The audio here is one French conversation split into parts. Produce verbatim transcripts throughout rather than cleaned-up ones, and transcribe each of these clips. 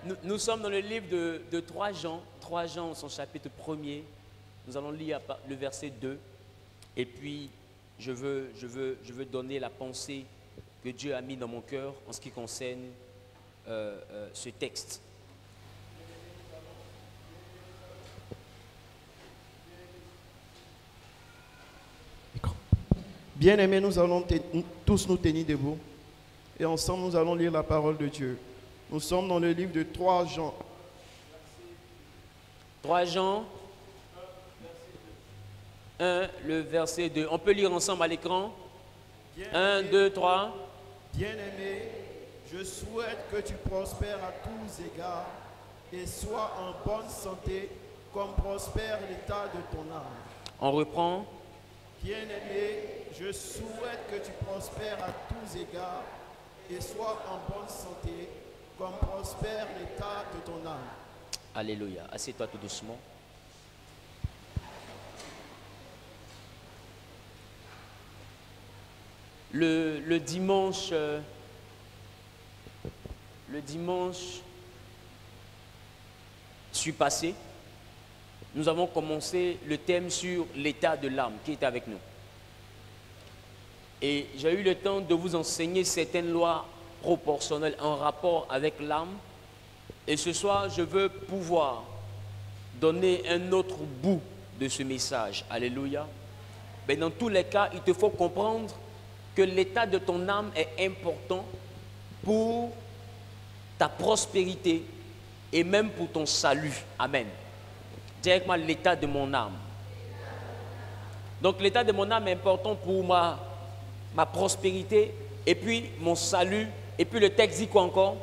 Nous, nous sommes dans le livre de, de trois Jean, trois Jean, son chapitre premier. Nous allons lire le verset deux. Et puis, je veux, je veux, je veux donner la pensée que Dieu a mis dans mon cœur en ce qui concerne euh, euh, ce texte. Bien-aimés, nous allons tous nous tenir debout et ensemble nous allons lire la parole de Dieu. Nous sommes dans le livre de trois Jean. trois Jean un, le verset deux. On peut lire ensemble à l'écran. un, deux, trois. Bien-aimé, je souhaite que tu prospères à tous égards et sois en bonne santé comme prospère l'état de ton âme. On reprend. Bien-aimé, je souhaite que tu prospères à tous égards et sois en bonne santé comme prospère l'état de ton âme. Alléluia. Assieds-toi tout doucement. Le, le dimanche, euh, le dimanche suis passé, nous avons commencé le thème sur l'état de l'âme qui est avec nous. Et j'ai eu le temps de vous enseigner certaines lois proportionnelles en rapport avec l'âme. Et ce soir, je veux pouvoir donner un autre bout de ce message. Alléluia. Mais dans tous les cas, il te faut comprendre que l'état de ton âme est important pour ta prospérité et même pour ton salut. Amen. Directement l'état de mon âme. Donc l'état de mon âme est important pour ma, ma prospérité et puis mon salut. Et puis le texte dit quoi encore?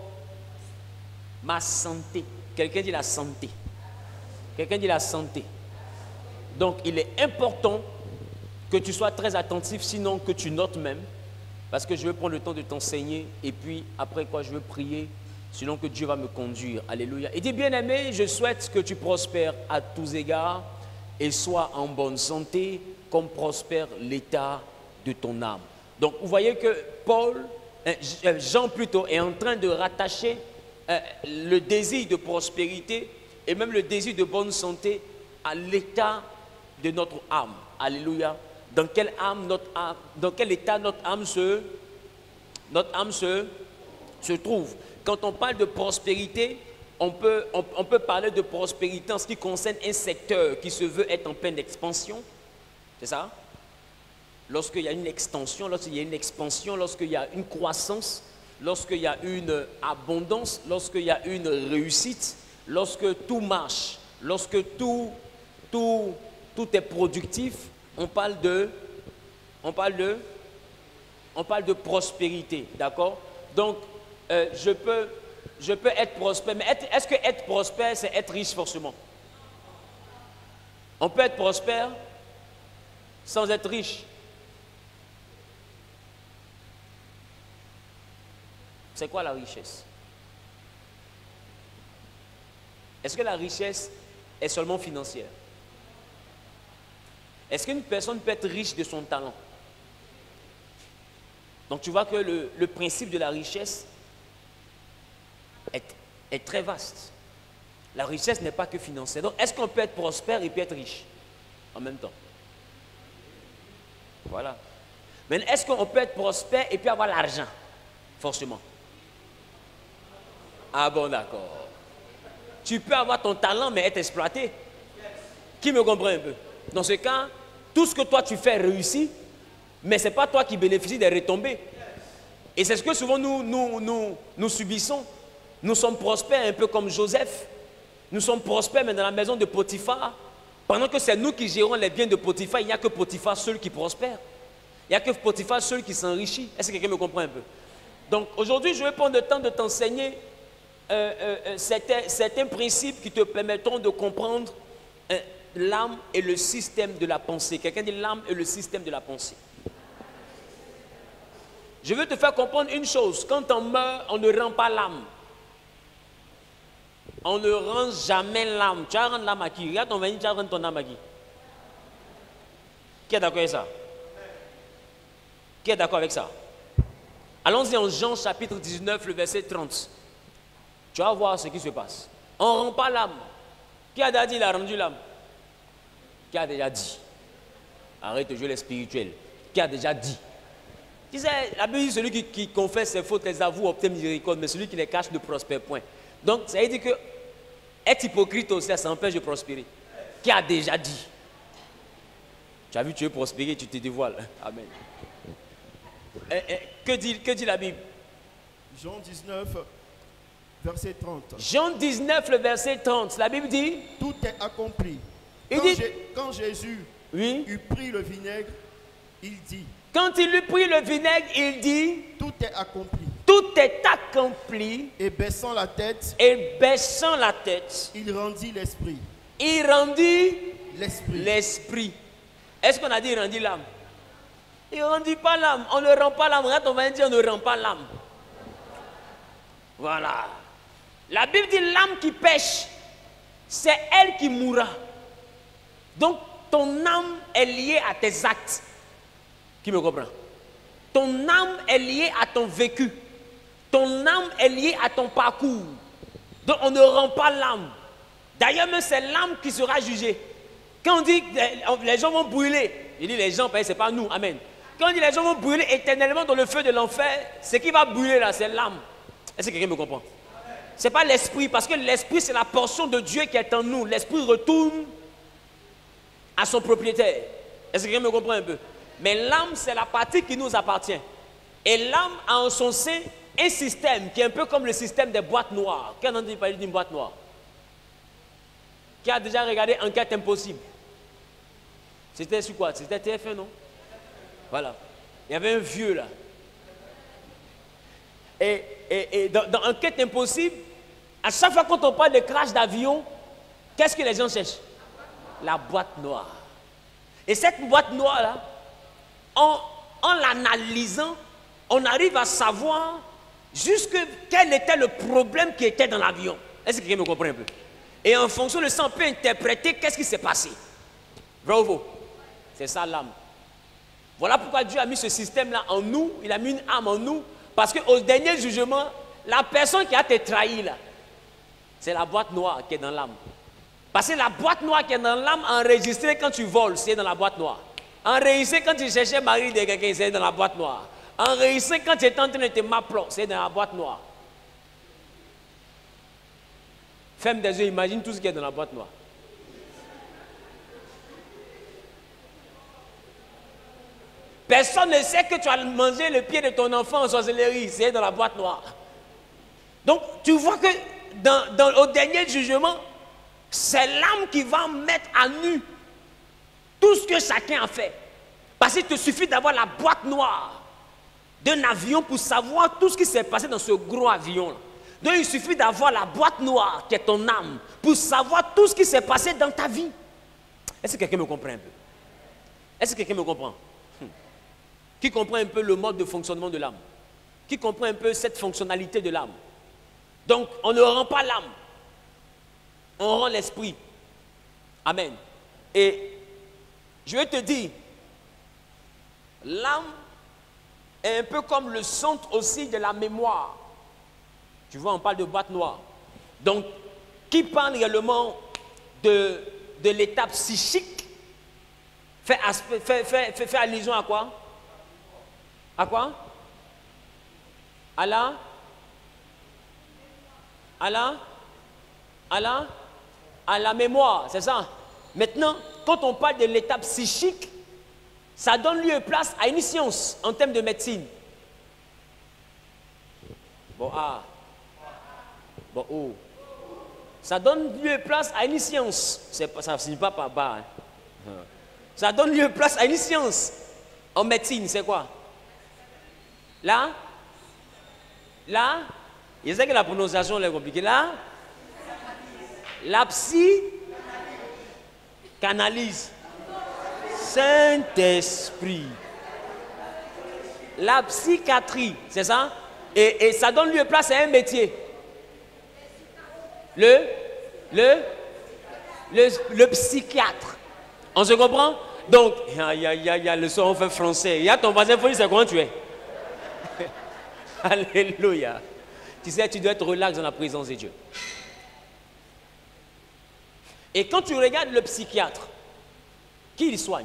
Ma santé. Quelqu'un dit la santé. Quelqu'un dit la santé. Donc il est important que tu sois très attentif, sinon que tu notes même, parce que je veux prendre le temps de t'enseigner, et puis après quoi je veux prier, sinon que Dieu va me conduire. Alléluia. Et dis, bien-aimé, je souhaite que tu prospères à tous égards et sois en bonne santé, comme prospère l'état de ton âme. Donc vous voyez que Paul, Jean plutôt, est en train de rattacher euh, le désir de prospérité et même le désir de bonne santé à l'état de notre âme. Alléluia. Dans quelle âme notre âme, dans quel état notre âme se, notre âme se, se trouve. Quand on parle de prospérité, on peut, on, on peut parler de prospérité en ce qui concerne un secteur qui se veut être en pleine expansion. C'est ça? Lorsqu'il y a une extension, lorsqu'il y a une expansion, lorsqu'il y a une croissance, lorsqu'il y a une abondance, lorsqu'il y a une réussite, lorsque tout marche, lorsque tout, tout, tout est productif, on parle de, on parle de, on parle de prospérité, d'accord? Donc, euh, je peux, je peux être prospère, mais est-ce que être prospère, c'est être riche forcément? On peut être prospère sans être riche. C'est quoi la richesse? Est-ce que la richesse est seulement financière? Est-ce qu'une personne peut être riche de son talent? Donc tu vois que le, le principe de la richesse est, est très vaste. La richesse n'est pas que financière. Donc est-ce qu'on peut être prospère et puis être riche en même temps? Voilà. Mais est-ce qu'on peut être prospère et puis avoir l'argent? Forcément. Ah bon, d'accord. Tu peux avoir ton talent mais être exploité. Qui me comprend un peu? Dans ce cas, tout ce que toi tu fais réussit, mais ce n'est pas toi qui bénéficies des retombées. Et c'est ce que souvent nous, nous, nous, nous subissons. Nous sommes prospères un peu comme Joseph. Nous sommes prospères mais dans la maison de Potiphar. Pendant que c'est nous qui gérons les biens de Potiphar, il n'y a que Potiphar seul qui prospère. Il n'y a que Potiphar seul qui s'enrichit. Est-ce que quelqu'un me comprend un peu? Donc aujourd'hui, je vais prendre le temps de t'enseigner euh, euh, certains, certains principes qui te permettront de comprendre euh, l'âme et le système de la pensée. Quelqu'un dit l'âme et le système de la pensée. Je veux te faire comprendre une chose. Quand on meurt, on ne rend pas l'âme. On ne rend jamais l'âme. Tu vas rendre l'âme à qui? Regarde ton venu, tu vas rendre ton âme à qui? Qui est d'accord avec ça? Qui est d'accord avec ça? Allons-y en Jean chapitre dix-neuf, le verset trente. Tu vas voir ce qui se passe. On ne rend pas l'âme. Qui a déjà dit il a rendu l'âme? Qui a déjà dit? Arrête de jouer les spirituels. Qui a déjà dit? Tu sais, la Bible dit celui qui, qui confesse ses fautes, les avoue, obtient miséricorde, mais celui qui les cache ne prospère point. Donc, ça veut dire que être hypocrite aussi, ça empêche de prospérer. Qui a déjà dit? Tu as vu, tu veux prospérer, tu te dévoiles. Amen. Et, et, que, dit, que dit la Bible? Jean dix-neuf, verset trente. Jean dix-neuf, le verset trente. La Bible dit? Tout est accompli. Il Quand, dit, J'ai- quand Jésus oui. eut pris le vinaigre, il dit, Quand il eut pris le vinaigre, il dit, tout est accompli. tout est accompli. Et baissant la tête, Et baissant la tête, il rendit l'esprit. il rendit L'esprit. l'esprit. Est-ce qu'on a dit il rendit l'âme? Il ne rendit pas l'âme. On ne rend pas l'âme. Regarde, on va dire on ne rend pas l'âme. Voilà. La Bible dit l'âme qui pêche, c'est elle qui mourra. Donc, ton âme est liée à tes actes. Qui me comprend? Ton âme est liée à ton vécu. Ton âme est liée à ton parcours. Donc, on ne rend pas l'âme. D'ailleurs, même c'est l'âme qui sera jugée. Quand on dit que les gens vont brûler, il dit les gens, c'est pas nous, amen. Quand on dit les gens vont brûler éternellement dans le feu de l'enfer, ce qui va brûler là, c'est l'âme. Est-ce que quelqu'un me comprend? Ce n'est pas l'esprit, parce que l'esprit, c'est la portion de Dieu qui est en nous. L'esprit retourne à son propriétaire. Est-ce que quelqu'un me comprend un peu? Mais l'âme, c'est la partie qui nous appartient. Et l'âme a en son sein un système qui est un peu comme le système des boîtes noires. Qui a entendu parler d'une boîte noire? Qui a déjà regardé Enquête Impossible? C'était sur quoi? C'était T F un, non? Voilà. Il y avait un vieux là. Et, et, et dans, dans Enquête Impossible, à chaque fois quand on parle de crash d'avion, qu'est-ce que les gens cherchent? La boîte noire. Et cette boîte noire là, en, en l'analysant, on arrive à savoir jusque quel était le problème qui était dans l'avion. Est-ce que quelqu'un me comprend un peu? Et en fonction de ça, on peut interpréter qu'est-ce qui s'est passé. Vrai ou faux? C'est ça l'âme. Voilà pourquoi Dieu a mis ce système-là en nous. Il a mis une âme en nous. Parce qu'au dernier jugement, la personne qui a été trahie là, c'est la boîte noire qui est dans l'âme. Parce que la boîte noire qui est dans l'âme, enregistrée quand tu voles, c'est dans la boîte noire. Enregistrée quand tu cherchais mari de quelqu'un, c'est dans la boîte noire. Enregistrée quand tu étais en train de te m'appeler, c'est dans la boîte noire. Ferme des yeux, imagine tout ce qui est dans la boîte noire. Personne ne sait que tu as mangé le pied de ton enfant en sorcellerie, c'est dans la boîte noire. Donc, tu vois que dans, dans, au dernier jugement, c'est l'âme qui va mettre à nu tout ce que chacun a fait. Parce qu'il te suffit d'avoir la boîte noire d'un avion pour savoir tout ce qui s'est passé dans ce gros avion. Donc, il suffit d'avoir la boîte noire qui est ton âme pour savoir tout ce qui s'est passé dans ta vie. Est-ce que quelqu'un me comprend un peu? Est-ce que quelqu'un me comprend? Qui comprend un peu le mode de fonctionnement de l'âme? Qui comprend un peu cette fonctionnalité de l'âme? Donc, on ne rend pas l'âme. On rend l'esprit. Amen. Et je vais te dire, l'âme est un peu comme le centre aussi de la mémoire. Tu vois, on parle de boîte noire. Donc, qui parle réellement de, de l'état psychique fait, fait, fait, fait, fait allusion à quoi? À quoi? À la? À la? À la? À la mémoire, c'est ça? Maintenant, quand on parle de l'état psychique, ça donne lieu et place à une science en termes de médecine. Bon, ah. Bon, oh. Ça donne lieu et place à une science. Ça ne signifie pas par bas. Hein. Ça donne lieu et place à une science. En médecine, c'est quoi? Là? Là? Je sais que la prononciation est compliquée. Là? La psychanalyse. Saint-Esprit. La psychiatrie, c'est ça? Et, et ça donne lieu et place à un métier. Le, le, le, le psychiatre. On se comprend? Donc, il y a, y a, y a, y a le son, on fait français. Il y a ton voisin, il faut dire c'est comment tu es. Alléluia. tu sais, tu dois être relax dans la présence de Dieu. Et quand tu regardes le psychiatre, qui il soigne?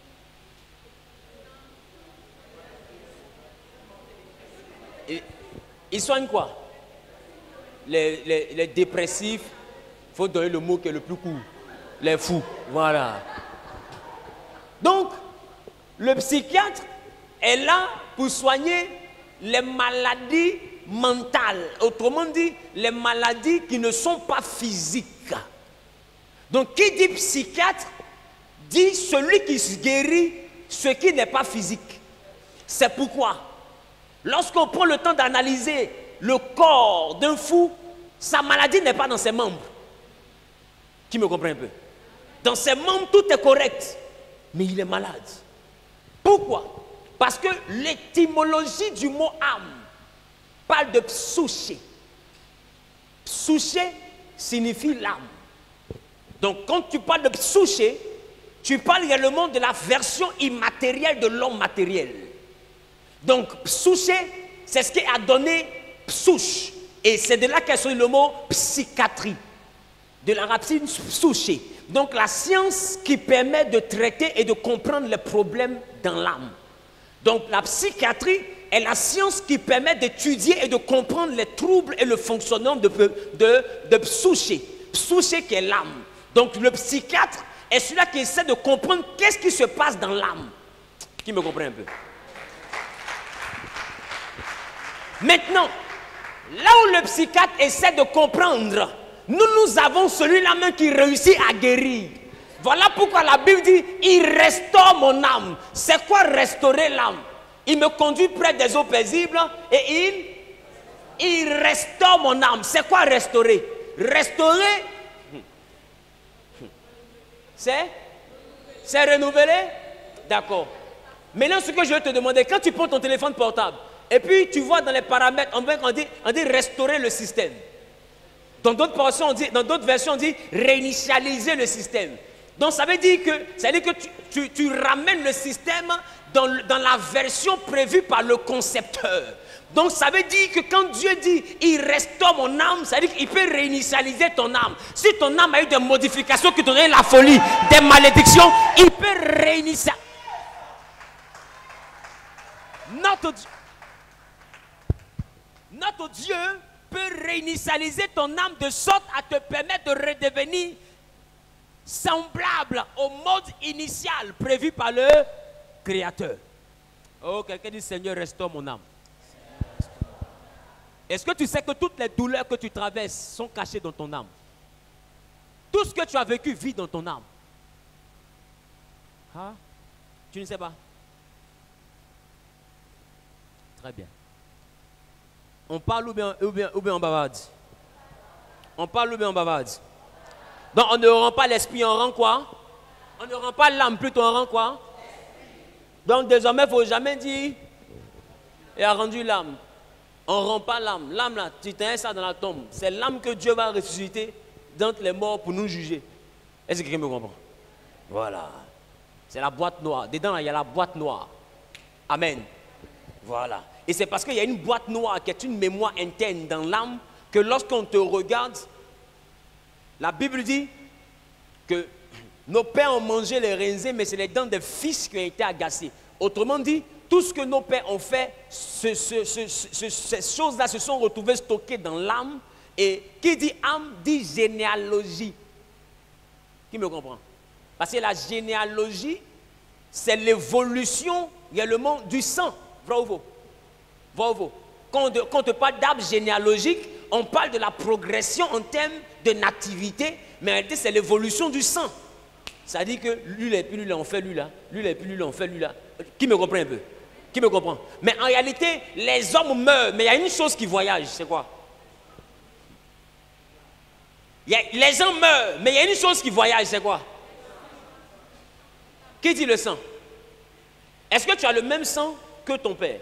Il, il soigne quoi? Les, les, les dépressifs, il faut donner le mot qui est le plus court. Les fous, voilà. Donc, le psychiatre est là pour soigner les maladies mentales. Autrement dit, les maladies qui ne sont pas physiques. Donc, qui dit psychiatre, dit celui qui se guérit ce qui n'est pas physique. C'est pourquoi, lorsqu'on prend le temps d'analyser le corps d'un fou, sa maladie n'est pas dans ses membres. Qui me comprend un peu? Dans ses membres, tout est correct, mais il est malade. Pourquoi? Parce que l'étymologie du mot âme parle de psouché. Psouché signifie l'âme. Donc quand tu parles de psouché, tu parles également de la version immatérielle de l'homme matériel. Donc psouché, c'est ce qui a donné psouche. Et c'est de là qu'est sorti le mot psychiatrie. De la racine psouché. Donc la science qui permet de traiter et de comprendre les problèmes dans l'âme. Donc la psychiatrie est la science qui permet d'étudier et de comprendre les troubles et le fonctionnement de, de, de psouché. Psouché qui est l'âme. Donc le psychiatre est celui-là qui essaie de comprendre qu'est-ce qui se passe dans l'âme. Qui me comprend un peu? Maintenant, là où le psychiatre essaie de comprendre, nous, nous avons celui-là même qui réussit à guérir. Voilà pourquoi la Bible dit, il restaure mon âme. C'est quoi restaurer l'âme? Il me conduit près des eaux paisibles et il, il restaure mon âme. C'est quoi restaurer? Restaurer, c'est, c'est renouveler? D'accord. Maintenant, ce que je vais te demander, quand tu prends ton téléphone portable, et puis tu vois dans les paramètres, on dit, on dit restaurer le système. Dans d'autres versions, on dit, dans d'autres versions, on dit réinitialiser le système. Donc ça veut dire que, ça veut dire que tu, tu, tu ramènes le système dans, dans la version prévue par le concepteur. Donc ça veut dire que quand Dieu dit il restaure mon âme, ça veut dire qu'il peut réinitialiser ton âme. Si ton âme a eu des modifications qui t'ont donné la folie, des malédictions, il peut réinitialiser. Notre Dieu, notre Dieu peut réinitialiser ton âme de sorte à te permettre de redevenir semblable au mode initial prévu par le Créateur. Oh, quelqu'un dit Seigneur, restaure mon âme. Est-ce que tu sais que toutes les douleurs que tu traverses sont cachées dans ton âme? Tout ce que tu as vécu vit dans ton âme. Hein? Tu ne sais pas? Très bien. On parle ou bien, ou bien, ou bien on bavarde? On parle ou bien on bavarde? Donc on ne rend pas l'esprit, on rend quoi? On ne rend pas l'âme, plutôt on rend quoi? Donc désormais, il ne faut jamais dire il a rendu l'âme. On ne rend pas l'âme. L'âme là, tu tiens ça dans la tombe. C'est l'âme que Dieu va ressusciter d'entre les morts pour nous juger. Est-ce que quelqu'un me comprend? Voilà. C'est la boîte noire. Dedans là, il y a la boîte noire. Amen. Voilà. Et c'est parce qu'il y a une boîte noire qui est une mémoire interne dans l'âme que lorsqu'on te regarde, la Bible dit que nos pères ont mangé les raisins, mais c'est les dents des fils qui ont été agacés. Autrement dit, tout ce que nos pères ont fait, ce, ce, ce, ce, ces choses-là se sont retrouvées stockées dans l'âme. Et qui dit âme dit généalogie. Qui me comprend? Parce que la généalogie, c'est l'évolution réellement du sang. Vrai ou faux? Vrai ou faux? Quand on, quand on parle d'arbre généalogique, on parle de la progression en termes de nativité, mais en réalité, c'est l'évolution du sang. Ça dit que lui, là, et puis lui, là, on fait lui, là. Lui, là, et puis lui, là, on fait lui, là. Qui me comprend un peu? Qui me comprend? Mais en réalité, les hommes meurent, mais il y a une chose qui voyage, c'est quoi? Il y a, les gens meurent, mais il y a une chose qui voyage, c'est quoi? Qui dit le sang? Est-ce que tu as le même sang que ton père?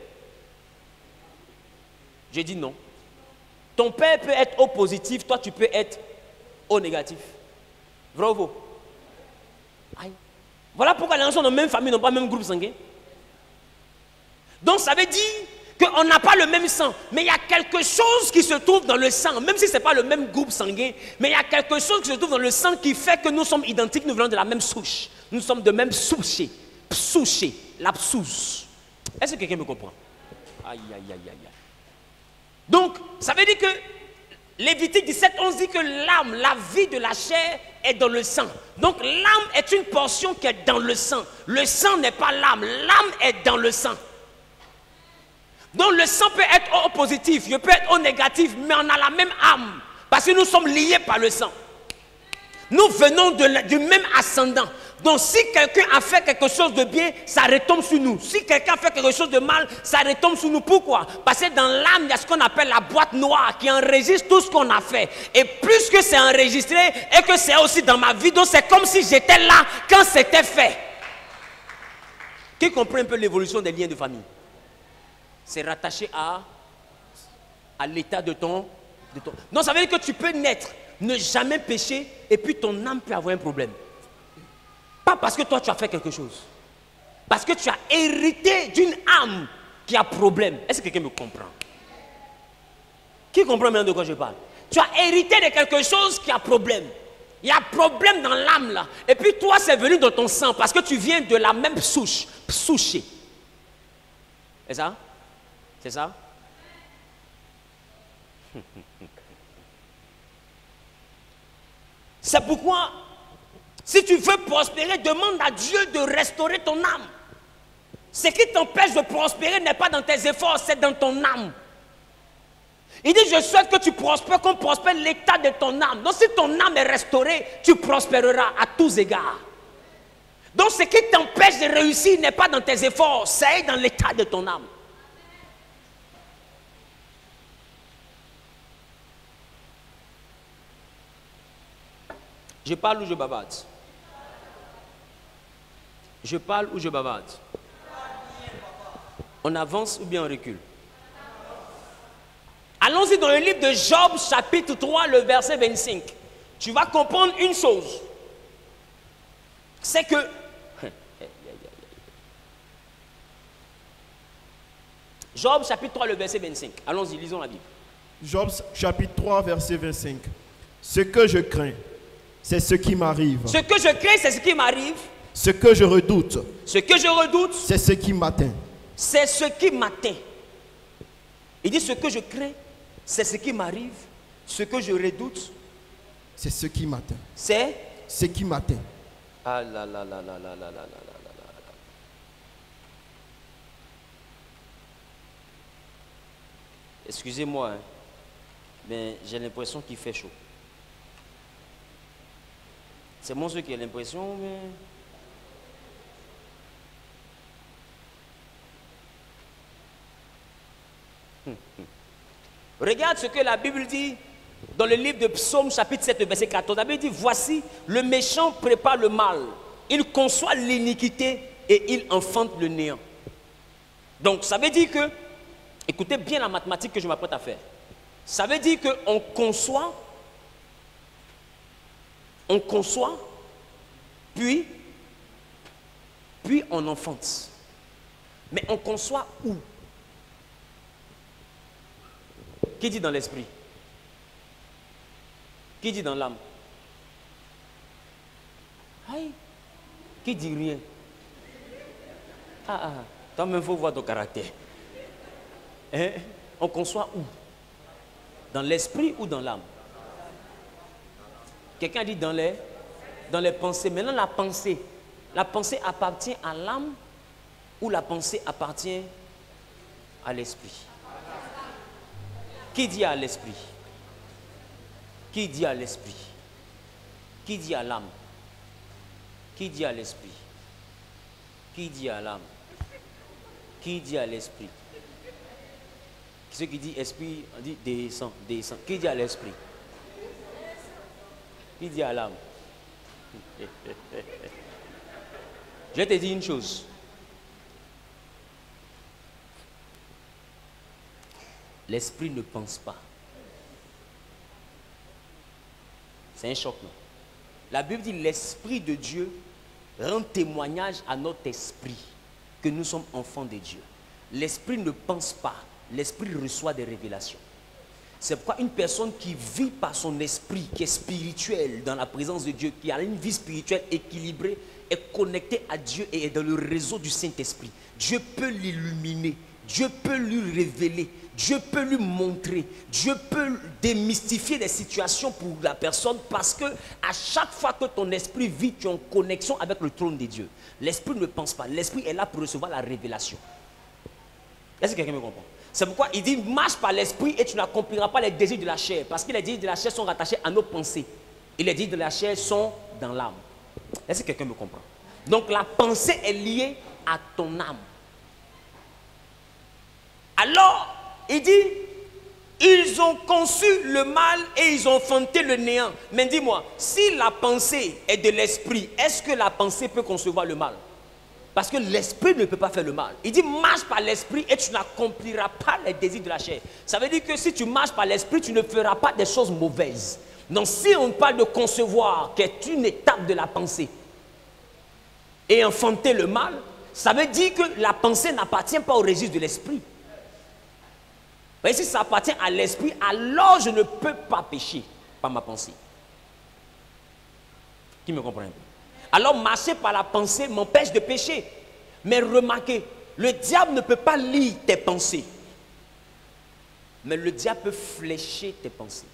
J'ai dit non. Ton père peut être au positif, toi tu peux être au négatif. Vrai ou faux? Aïe. Voilà pourquoi les gens sont dans la même famille, n'ont pas le même groupe sanguin. Donc ça veut dire qu'on n'a pas le même sang, mais il y a quelque chose qui se trouve dans le sang, même si ce n'est pas le même groupe sanguin, mais il y a quelque chose qui se trouve dans le sang qui fait que nous sommes identiques, nous venons de la même souche. Nous sommes de même souche, souche, l'absous. Est-ce que quelqu'un me comprend? Aïe, aïe, aïe, aïe, aïe. Donc, ça veut dire que Lévitique dix-sept, onze dit que l'âme, la vie de la chair est dans le sang. Donc l'âme est une portion qui est dans le sang. Le sang n'est pas l'âme, l'âme est dans le sang. Donc le sang peut être au positif, il peut être au négatif, mais on a la même âme. Parce que nous sommes liés par le sang. Nous venons de la, du même ascendant. Donc si quelqu'un a fait quelque chose de bien, ça retombe sur nous. Si quelqu'un a fait quelque chose de mal, ça retombe sur nous. Pourquoi? Parce que dans l'âme, il y a ce qu'on appelle la boîte noire qui enregistre tout ce qu'on a fait. Et plus que c'est enregistré, et que c'est aussi dans ma vie, donc c'est comme si j'étais là quand c'était fait. Qui comprend un peu l'évolution des liens de famille? C'est rattaché à, à l'état de ton, de ton... Donc ça veut dire que tu peux naître, ne jamais pécher, et puis ton âme peut avoir un problème. Pas parce que toi tu as fait quelque chose. Parce que tu as hérité d'une âme qui a problème. Est-ce que quelqu'un me comprend? Qui comprend maintenant de quoi je parle? Tu as hérité de quelque chose qui a problème. Il y a problème dans l'âme là. Et puis toi c'est venu dans ton sang parce que tu viens de la même souche. Souche. C'est ça? C'est ça? C'est pourquoi, si tu veux prospérer, demande à Dieu de restaurer ton âme. Ce qui t'empêche de prospérer n'est pas dans tes efforts, c'est dans ton âme. Il dit, je souhaite que tu prospères, qu'on prospère l'état de ton âme. Donc si ton âme est restaurée, tu prospéreras à tous égards. Donc ce qui t'empêche de réussir n'est pas dans tes efforts, c'est dans l'état de ton âme. Je parle ou je bavarde? Je parle ou je bavarde? On avance ou bien on recule? Allons-y dans le livre de Job, chapitre trois, le verset vingt-cinq. Tu vas comprendre une chose. C'est que... Job, chapitre trois, le verset vingt-cinq. Allons-y, lisons la Bible. Job, chapitre trois, verset vingt-cinq. Ce que je crains, c'est ce qui m'arrive. Ce que je crains, c'est ce qui m'arrive. Ce que je redoute, Ce que je redoute, c'est ce qui m'atteint. c'est ce qui m'atteint. Il dit ce que je crains, c'est ce qui m'arrive. Ce que je redoute, C'est ce qui m'atteint. c'est... Ce qui m'atteint. Ah là là là là là là là là là là. Excusez-moi, hein, mais j'ai l'impression qu'il fait chaud. C'est moi ceux qui a l'impression, mais... Hum, hum. Regarde ce que la Bible dit dans le livre de Psaume chapitre sept, verset quatorze. La Bible dit, voici, le méchant prépare le mal. Il conçoit l'iniquité et il enfante le néant. Donc ça veut dire que, écoutez bien la mathématique que je m'apprête à faire. Ça veut dire qu'on conçoit, on conçoit, puis, puis on enfante. Mais on conçoit où? Qui dit dans l'esprit? Qui dit dans l'âme? Aïe. Qui dit rien? Ah ah, toi-même, il faut voir ton caractère. Hein? On conçoit où? Dans l'esprit ou dans l'âme? Quelqu'un dit dans les, dans les pensées. Maintenant, la pensée. La pensée appartient à l'âme ou la pensée appartient à l'esprit? Qui dit à l'esprit? Qui dit à l'esprit? Qui dit à l'âme? Qui dit à l'esprit? Qui dit à l'âme? Qui dit à l'esprit? Ceux qui dit esprit, on dit descend, descend. Qui dit à l'esprit? Qui dit à l'âme? Je vais te dire une chose. L'esprit ne pense pas. C'est un choc, non? La Bible dit l'Esprit de Dieu rend témoignage à notre esprit que nous sommes enfants de Dieu. L'Esprit ne pense pas. l'esprit reçoit des révélations. C'est pourquoi une personne qui vit par son esprit, qui est spirituel dans la présence de Dieu, qui a une vie spirituelle équilibrée, est connectée à Dieu et est dans le réseau du Saint-Esprit. Dieu peut l'illuminer, Dieu peut lui révéler, Dieu peut lui montrer, Dieu peut démystifier des situations pour la personne, parce que à chaque fois que ton esprit vit, tu es en connexion avec le trône de Dieu. L'esprit ne pense pas, l'esprit est là pour recevoir la révélation. Est-ce que quelqu'un me comprend? C'est pourquoi il dit marche par l'esprit et tu n'accompliras pas les désirs de la chair, parce que les désirs de la chair sont rattachés à nos pensées et les désirs de la chair sont dans l'âme. Est-ce que quelqu'un me comprend? Donc la pensée est liée à ton âme. Alors, il dit, ils ont conçu le mal et ils ont enfanté le néant. Mais dis-moi, si la pensée est de l'esprit, est-ce que la pensée peut concevoir le mal? Parce que l'esprit ne peut pas faire le mal. Il dit, marche par l'esprit et tu n'accompliras pas les désirs de la chair. Ça veut dire que si tu marches par l'esprit, tu ne feras pas des choses mauvaises. Donc si on parle de concevoir, qui est une étape de la pensée, et enfanter le mal, ça veut dire que la pensée n'appartient pas au registre de l'esprit. Mais si ça appartient à l'esprit, alors je ne peux pas pécher par ma pensée. Qui me comprend? Alors marcher par la pensée m'empêche de pécher. Mais remarquez, le diable ne peut pas lire tes pensées. Mais le diable peut flécher tes pensées.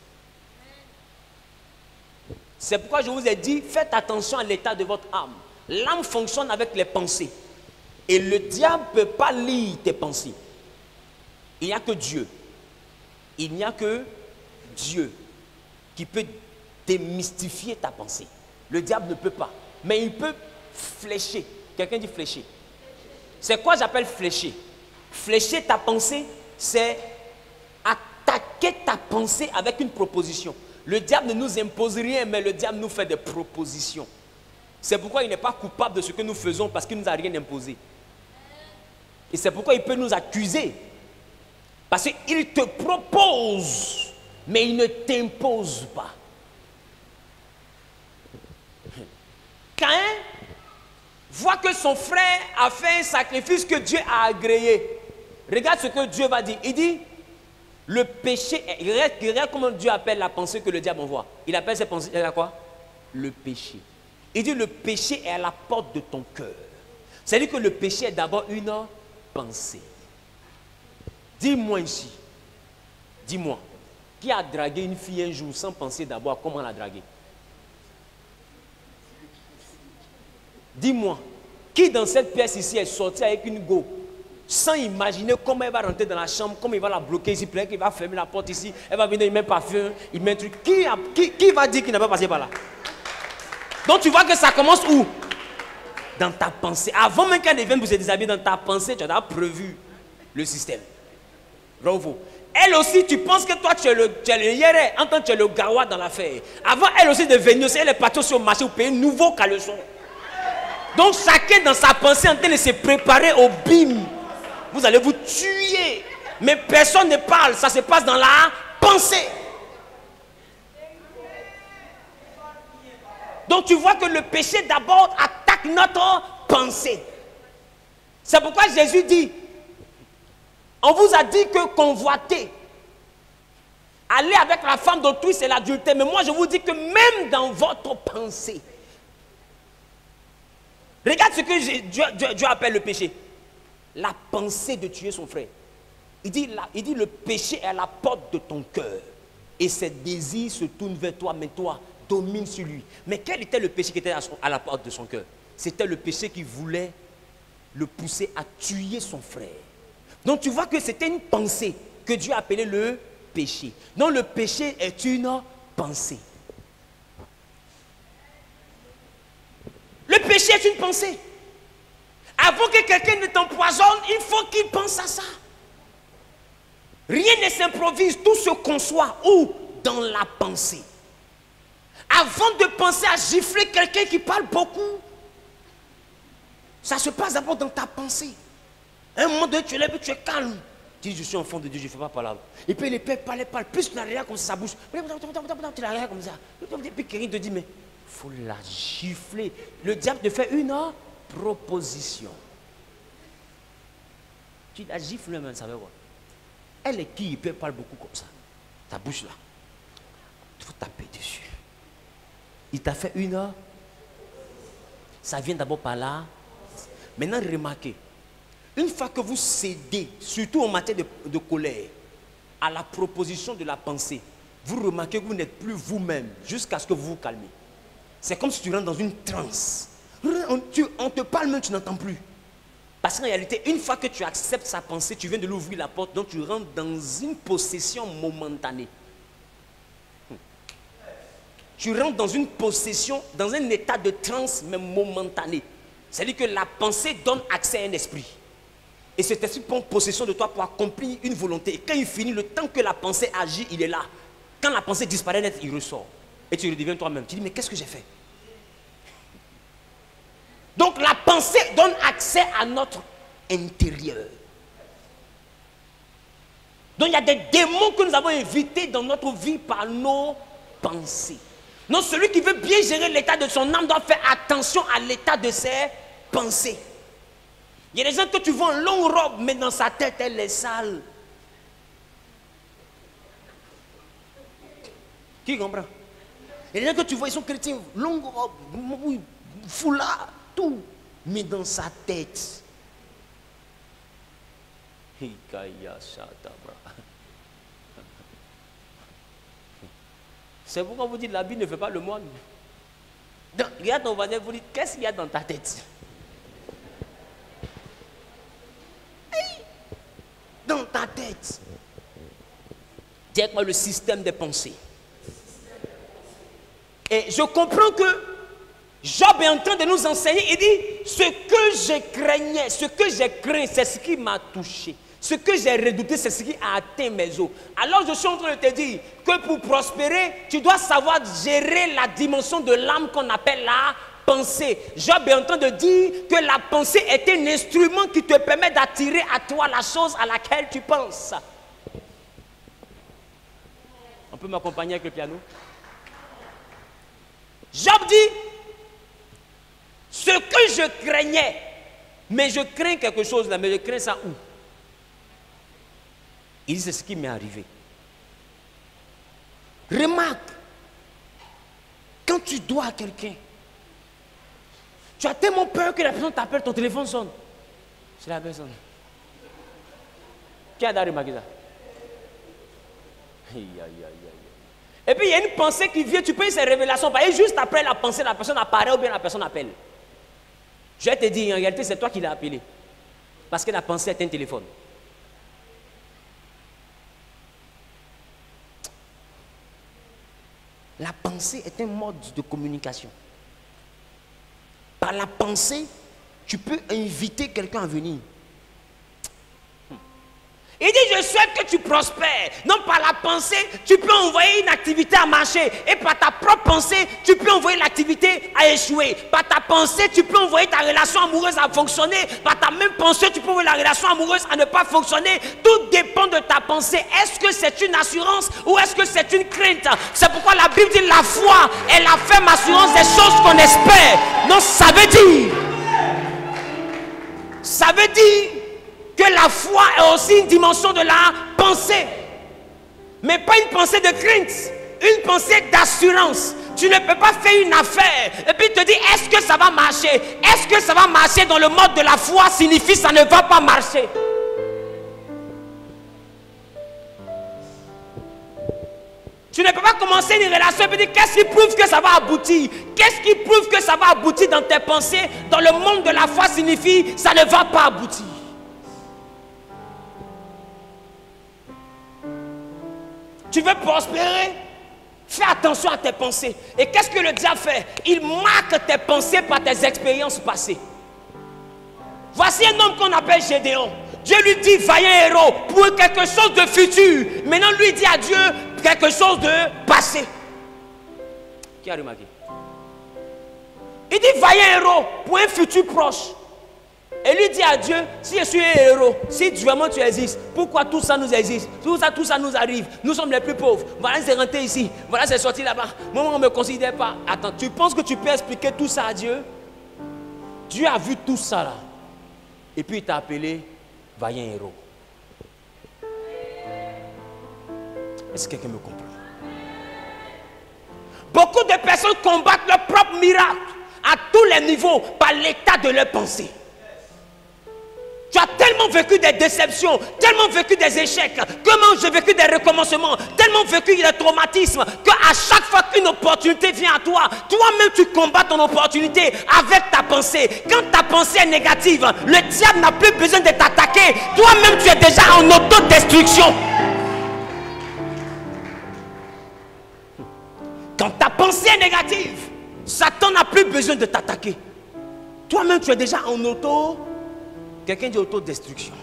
C'est pourquoi je vous ai dit, faites attention à l'état de votre âme. L'âme fonctionne avec les pensées. Et le diable ne peut pas lire tes pensées. Il n'y a que Dieu. Il n'y a que Dieu qui peut démystifier ta pensée. Le diable ne peut pas. Mais il peut flécher. Quelqu'un dit flécher. C'est quoi j'appelle flécher? Flécher ta pensée, c'est attaquer ta pensée avec une proposition. Le diable ne nous impose rien, mais le diable nous fait des propositions. C'est pourquoi il n'est pas coupable de ce que nous faisons, parce qu'il ne nous a rien imposé. Et c'est pourquoi il peut nous accuser. Parce qu'il te propose, mais il ne t'impose pas. Caïn voit que son frère a fait un sacrifice que Dieu a agréé. Regarde ce que Dieu va dire. Il dit, le péché, regarde, regarde comment Dieu appelle la pensée que le diable envoie. Il appelle cette pensée, elle a quoi? Le péché. Il dit, le péché est à la porte de ton cœur. C'est-à-dire que le péché est d'abord une pensée. Dis-moi ici, dis-moi, qui a dragué une fille un jour sans penser d'abord à comment la draguer? Dis-moi, qui dans cette pièce ici est sorti avec une go sans imaginer comment elle va rentrer dans la chambre, comment il va la bloquer ici, il va fermer la porte ici, elle va venir, il met un parfum, il met un truc. Qui, a, qui, qui va dire qu'il n'a pas passé par là? Donc tu vois que ça commence où? Dans ta pensée. Avant même qu'elle ne vienne pour se déshabiller, dans ta pensée, tu as déjà prévu le système. Bravo. Elle aussi, tu penses que toi, tu es le, tu es le yéré, en tant que tu es le gawa dans l'affaire. Avant elle aussi de venir, elle est partie sur le marché pour payer un nouveau caleçon. Donc chacun dans sa pensée en train de se préparer au bim. Vous allez vous tuer. Mais personne ne parle, ça se passe dans la pensée. Donc tu vois que le péché d'abord attaque notre pensée. C'est pourquoi Jésus dit, on vous a dit que convoiter, aller avec la femme d'autrui, c'est l'adultère. Mais moi je vous dis que même dans votre pensée, regarde ce que Dieu, Dieu, Dieu appelle le péché. La pensée de tuer son frère. Il dit, la, il dit le péché est à la porte de ton cœur. Et ses désirs se tournent vers toi, mais toi, domine sur lui. Mais quel était le péché qui était à, son, à la porte de son cœur? C'était le péché qui voulait le pousser à tuer son frère. Donc tu vois que c'était une pensée que Dieu appelait le péché. Donc le péché est une pensée. Le péché est une pensée. Avant que quelqu'un ne t'empoisonne, il faut qu'il pense à ça. Rien ne s'improvise, tout se conçoit où? Dans la pensée. Avant de penser à gifler quelqu'un qui parle beaucoup, ça se passe d'abord dans ta pensée. À un moment donné, tu es là, tu es calme. Tu dis, je suis enfant de Dieu, je ne fais pas parler. Et puis les pères parlent, parlent. Plus tu n'as comme ça, ça bouge. Tu n'as comme ça. Et puis quelqu'un te dit, mais il faut la gifler. Le diable te fait une proposition. Tu la gifles même, ça veut quoi? Elle est qui? Elle parle beaucoup comme ça. Ta bouche là. Il faut taper dessus. Il t'a fait une heure. Ça vient d'abord par là. Maintenant, remarquez. Une fois que vous cédez, surtout en matière de, de colère, à la proposition de la pensée, vous remarquez que vous n'êtes plus vous-même jusqu'à ce que vous vous calmez. C'est comme si tu rentres dans une transe. On, tu, on te parle même, tu n'entends plus. Parce qu'en réalité, une fois que tu acceptes sa pensée, tu viens de lui ouvrir la porte, donc tu rentres dans une possession momentanée. Tu rentres dans une possession, dans un état de transe, même momentané. C'est-à-dire que la pensée donne accès à un esprit. Et cet esprit prend possession de toi pour accomplir une volonté. Et quand il finit, le temps que la pensée agit, il est là. Quand la pensée disparaît net, il ressort. Et tu redeviens toi-même. Tu dis, mais qu'est-ce que j'ai fait? Donc la pensée donne accès à notre intérieur. Donc il y a des démons que nous avons invités dans notre vie par nos pensées. Donc celui qui veut bien gérer l'état de son âme doit faire attention à l'état de ses pensées. Il y a des gens que tu vois en longue robe, mais dans sa tête, elle est sale. Qui comprend? Il y a des gens que tu vois, ils sont chrétiens, longue robe, foulard, tout, mais dans sa tête. C'est pourquoi vous dites la Bible ne fait pas le moine. Donc, regarde ton voisin, vous dites, qu'est-ce qu'il y a dans ta tête? Dans ta tête. Dis avec moi le système des pensées. Et je comprends que Job est en train de nous enseigner. Il dit, ce que je craignais, ce que j'ai craint, c'est ce qui m'a touché. Ce que j'ai redouté, c'est ce qui a atteint mes os. Alors je suis en train de te dire que pour prospérer, tu dois savoir gérer la dimension de l'âme qu'on appelle la pensée. Job est en train de dire que la pensée est un instrument qui te permet d'attirer à toi la chose à laquelle tu penses. On peut m'accompagner avec le piano? Job dit, ce que je craignais, mais je crains quelque chose là, mais je crains ça où? Il dit, c'est ce qui m'est arrivé. Remarque, quand tu dois à quelqu'un, tu as tellement peur que la personne t'appelle, ton téléphone sonne. C'est la personne. Qui a remarqué ça? Aïe, aïe, aïe, aïe. Et puis il y a une pensée qui vient, tu peux y ces révélations, et juste après la pensée, la personne apparaît ou bien la personne appelle. Je vais te dire, en réalité, c'est toi qui l'as appelé. Parce que la pensée est un téléphone. La pensée est un mode de communication. Par la pensée, tu peux inviter quelqu'un à venir. Il dit, je souhaite que tu prospères. Non, par la pensée, tu peux envoyer une activité à marcher. Et par ta propre pensée, tu peux envoyer l'activité à échouer. Par ta pensée, tu peux envoyer ta relation amoureuse à fonctionner. Par ta même pensée, tu peux envoyer la relation amoureuse à ne pas fonctionner. Tout dépend de ta pensée. Est-ce que c'est une assurance ou est-ce que c'est une crainte? C'est pourquoi la Bible dit, la foi est la ferme assurance des choses qu'on espère. Donc ça veut dire, ça veut dire que la foi est aussi une dimension de la pensée. Mais pas une pensée de crainte, une pensée d'assurance. Tu ne peux pas faire une affaire et puis te dire, est-ce que ça va marcher? Est-ce que ça va marcher dans le mode de la foi signifie ça ne va pas marcher. Tu ne peux pas commencer une relation et puis dire, qu'est-ce qui prouve que ça va aboutir? Qu'est-ce qui prouve que ça va aboutir dans tes pensées? Dans le monde de la foi signifie, ça ne va pas aboutir. Tu veux prospérer? Fais attention à tes pensées. Et qu'est-ce que le diable fait? Il marque tes pensées par tes expériences passées. Voici un homme qu'on appelle Gédéon. Dieu lui dit, vaillant héros, pour quelque chose de futur. Maintenant, lui dit à Dieu quelque chose de passé. Qui a remarqué? Il dit, vaillant héros, pour un futur proche. Et lui dit à Dieu, si je suis un héros, si vraiment tu existes, pourquoi tout ça nous existe? Tout ça, tout ça nous arrive. Nous sommes les plus pauvres. Voilà, c'est rentré ici. Voilà, c'est sorti là-bas. Moi, on ne me considère pas. Attends, tu penses que tu peux expliquer tout ça à Dieu? Dieu a vu tout ça là. Et puis il t'a appelé vaillant héros. Est-ce que quelqu'un me comprend? Beaucoup de personnes combattent leur propre miracle à tous les niveaux par l'état de leur pensée. Tu as tellement vécu des déceptions, tellement vécu des échecs, comment j'ai vécu des recommencements, tellement vécu des traumatismes, qu'à chaque fois qu'une opportunité vient à toi, toi-même tu combats ton opportunité avec ta pensée. Quand ta pensée est négative, le diable n'a plus besoin de t'attaquer. Toi-même tu es déjà en autodestruction. Quand ta pensée est négative, Satan n'a plus besoin de t'attaquer. Toi-même tu es déjà en auto. Quelqu'un dit autodestruction.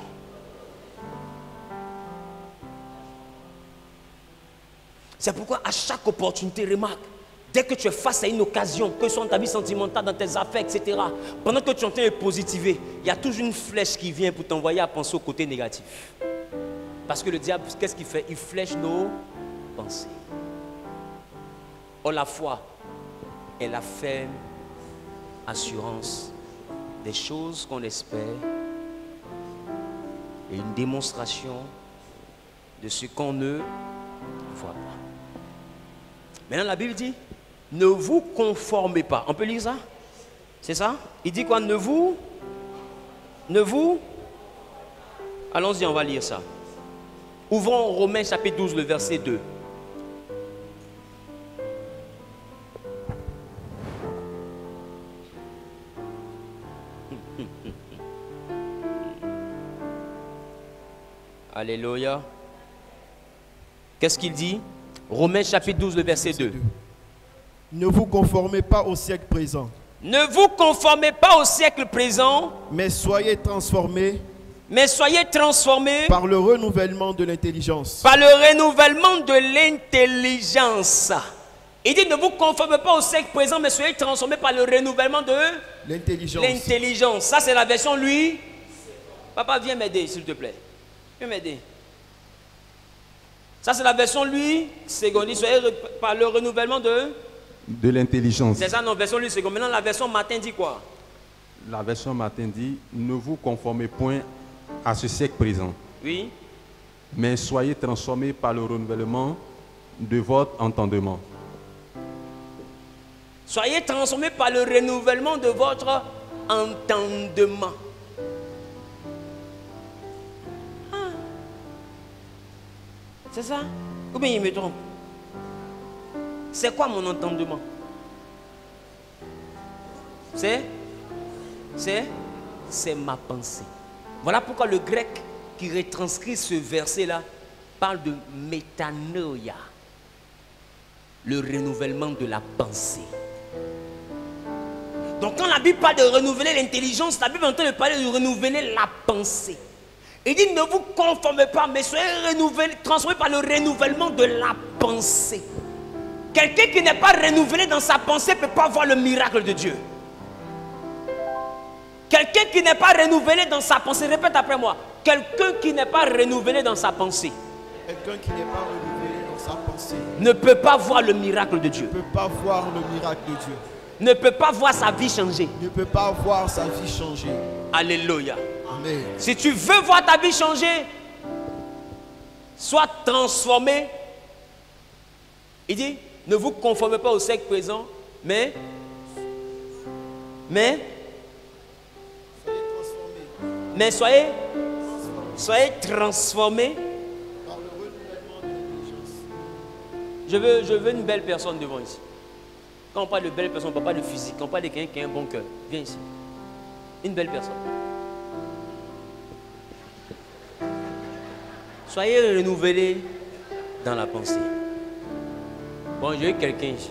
C'est pourquoi à chaque opportunité, remarque, dès que tu es face à une occasion, que ce soit dans ta vie sentimentale, dans tes affaires, et cetera, pendant que tu es en train de positiver, il y a toujours une flèche qui vient pour t'envoyer à penser au côté négatif. Parce que le diable, qu'est-ce qu'il fait? Il flèche nos pensées. Or, la foi est la ferme assurance des choses qu'on espère et une démonstration de ce qu'on ne voit pas. Maintenant, la Bible dit, ne vous conformez pas. On peut lire ça? C'est ça? Il dit quoi? Ne vous... Ne vous... Allons-y, on va lire ça. Ouvrons Romains chapitre douze, le verset deux. Alléluia. Qu'est-ce qu'il dit? Romains chapitre douze, le verset deux. Ne vous conformez pas au siècle présent. Ne vous conformez pas au siècle présent. Mais soyez transformés. Mais soyez transformés. Par le renouvellement de l'intelligence. Par le renouvellement de l'intelligence. Il dit ne vous conformez pas au siècle présent, mais soyez transformés par le renouvellement de l'intelligence. L'intelligence. Ça c'est la version lui. Papa, viens m'aider s'il te plaît. Viens m'aider. Ça c'est la version lui, seconde. Soyez par le renouvellement de de l'intelligence. C'est ça, non, version lui, seconde. Maintenant la version matin dit quoi? La version matin dit ne vous conformez point à ce siècle présent. Oui. Mais soyez transformés par le renouvellement de votre entendement. Soyez transformés par le renouvellement de votre entendement. C'est ça? Ou bien il me trompe? C'est quoi mon entendement? C'est? C'est? C'est ma pensée. Voilà pourquoi le grec qui retranscrit ce verset-là parle de métanoïa. Le renouvellement de la pensée. Donc quand la Bible parle de renouveler l'intelligence, la Bible est en train de parler de renouveler la pensée. Il dit ne vous conformez pas, mais soyez renouvelés, transformés par le renouvellement de la pensée. Quelqu'un qui n'est pas renouvelé dans sa pensée ne peut pas voir le miracle de Dieu. Quelqu'un qui n'est pas renouvelé dans sa pensée, répète après moi, quelqu'un qui n'est pas renouvelé dans sa pensée, quelqu'un qui n'est pas renouvelé dans sa pensée ne peut pas voir le miracle de Dieu. Ne peut pas voir le miracle de Dieu. Ne peut pas voir sa vie changer. Ne peut pas voir sa vie changer. Alléluia. Amen. Si tu veux voir ta vie changer, sois transformé. Il dit, ne vous conformez pas au siècle présent, mais, mais, soyez transformés. mais soyez, soyez transformés. Par le renouvellement de l'intelligence. Je veux, je veux une belle personne devant ici. Quand on parle de belle personne, on ne parle pas de physique. Quand on parle de quelqu'un qui a un bon cœur, viens ici. Une belle personne. Soyez renouvelés dans la pensée. Bon, j'ai eu quelqu'un ici.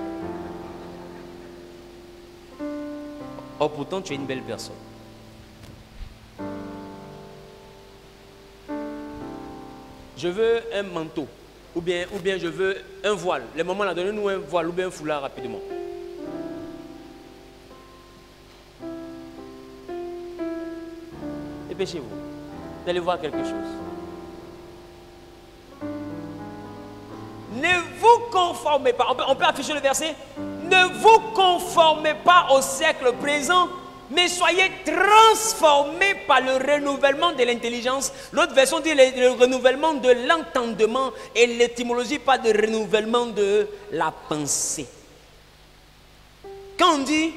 Oh, pourtant, tu es une belle personne. Je veux un manteau. Ou bien, ou bien je veux un voile. Les mamans, là, donnez-nous un voile ou bien un foulard rapidement. Dépêchez-vous. Vous allez voir quelque chose. Ne vous conformez pas. On peut, on peut afficher le verset. Ne vous conformez pas au siècle présent, mais soyez transformés par le renouvellement de l'intelligence. L'autre version dit le, le renouvellement de l'entendement et l'étymologie pas de renouvellement de la pensée. Quand on dit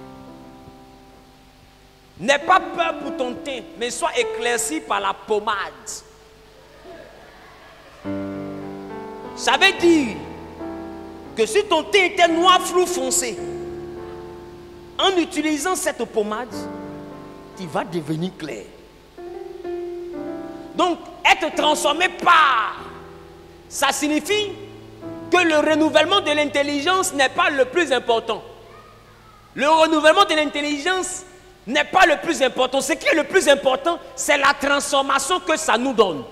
n'aie pas peur pour ton teint, mais sois éclairci par la pommade. Ça veut dire que si ton teint était noir, flou, foncé, en utilisant cette pommade, tu vas devenir clair. Donc, être transformé par, ça signifie que le renouvellement de l'intelligence n'est pas le plus important. Le renouvellement de l'intelligence n'est pas le plus important. Ce qui est le plus important, c'est la transformation que ça nous donne.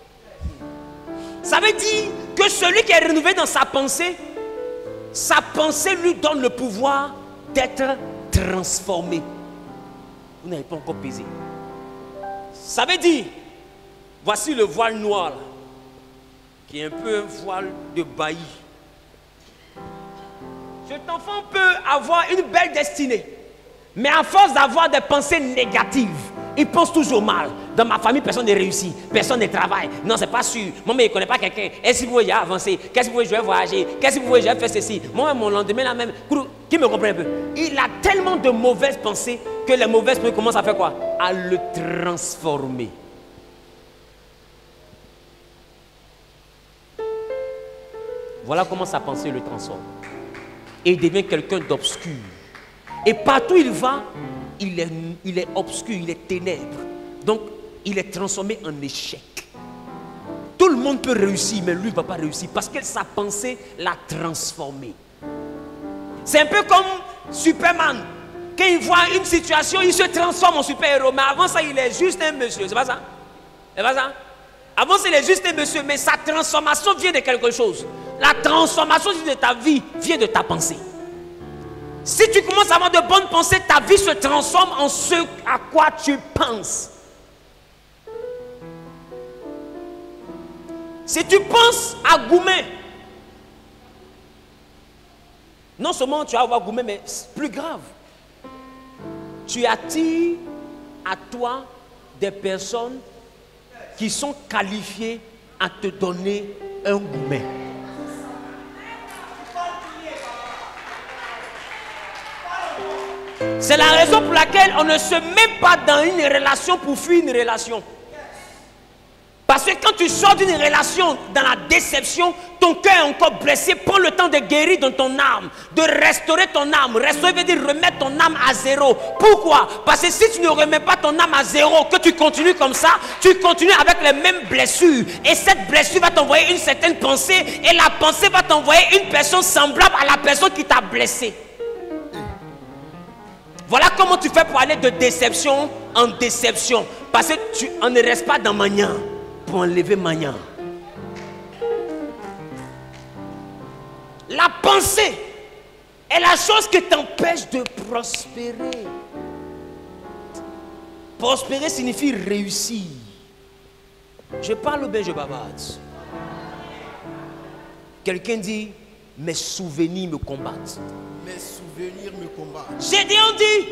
Ça veut dire que celui qui est renouvelé dans sa pensée, sa pensée lui donne le pouvoir d'être transformé. Vous n'avez pas encore pesé. Ça veut dire, voici le voile noir, là, qui est un peu un voile de bailli. Cet enfant peut avoir une belle destinée, mais à force d'avoir des pensées négatives, il pense toujours mal. Dans ma famille, personne ne réussit, personne ne travaille. Non, c'est pas sûr. Moi, mais il ne connaît pas quelqu'un. Est-ce que vous voulez avancer? Qu'est-ce que vous voulez, je vais voyager? Qu'est-ce que vous voulez, je vais faire ceci? Moi, mon lendemain, la même. Qui me comprend un peu? Il a tellement de mauvaises pensées que les mauvaises pensées commencent à faire quoi? À le transformer. Voilà comment sa pensée le transforme. Et il devient quelqu'un d'obscur. Et partout où il va, il est, il est obscur, il est ténèbres. Donc, il est transformé en échec. Tout le monde peut réussir, mais lui ne va pas réussir parce que sa pensée l'a transformé. C'est un peu comme Superman. Quand il voit une situation, il se transforme en super-héros. Mais avant ça, il est juste un monsieur. C'est pas ça? C'est pas ça? Avant ça, il est juste un monsieur. Mais sa transformation vient de quelque chose. La transformation de ta vie vient de ta pensée. Si tu commences à avoir de bonnes pensées, ta vie se transforme en ce à quoi tu penses. Si tu penses à Goumet, non seulement tu vas avoir Goumet, mais plus grave, tu attires à toi des personnes qui sont qualifiées à te donner un Goumet. C'est la raison pour laquelle on ne se met pas dans une relation pour fuir une relation. Parce que quand tu sors d'une relation dans la déception, ton cœur est encore blessé. Prends le temps de guérir dans ton âme, de restaurer ton âme. Restaurer veut dire remettre ton âme à zéro. Pourquoi? Parce que si tu ne remets pas ton âme à zéro, que tu continues comme ça, tu continues avec les mêmes blessures. Et cette blessure va t'envoyer une certaine pensée. Et la pensée va t'envoyer une personne semblable à la personne qui t'a blessé. Voilà comment tu fais pour aller de déception en déception. Parce que tu on ne reste pas dans Magnan pour enlever Magnan. La pensée est la chose qui t'empêche de prospérer. Prospérer signifie réussir. Je parle ou bien je bavarde? Quelqu'un dit, mes souvenirs me combattent. Mes souvenirs me combattent. Gédéon dit,